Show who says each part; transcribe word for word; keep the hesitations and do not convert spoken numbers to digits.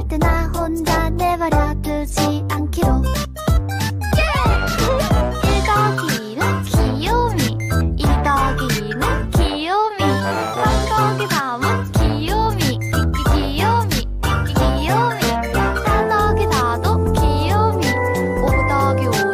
Speaker 1: 절대 나 혼자 내버려 두지 않기로. 일 더하기는 귀요미, 이 더하기는 귀요미, 삼 더하기 삼은 귀요미, 끼끼 귀요미, 끼끼 귀요미, 사 더하기 사도 귀요미, 오 더하기 오